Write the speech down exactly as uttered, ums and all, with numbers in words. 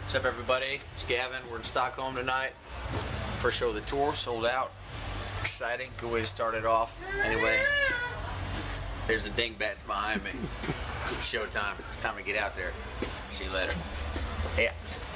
What's up, everybody? It's Gavin. We're in Stockholm tonight. First show of the tour, sold out. Exciting. Good way to start it off. Anyway, there's the dingbats behind me. It's showtime. Time to get out there. See you later. Yeah.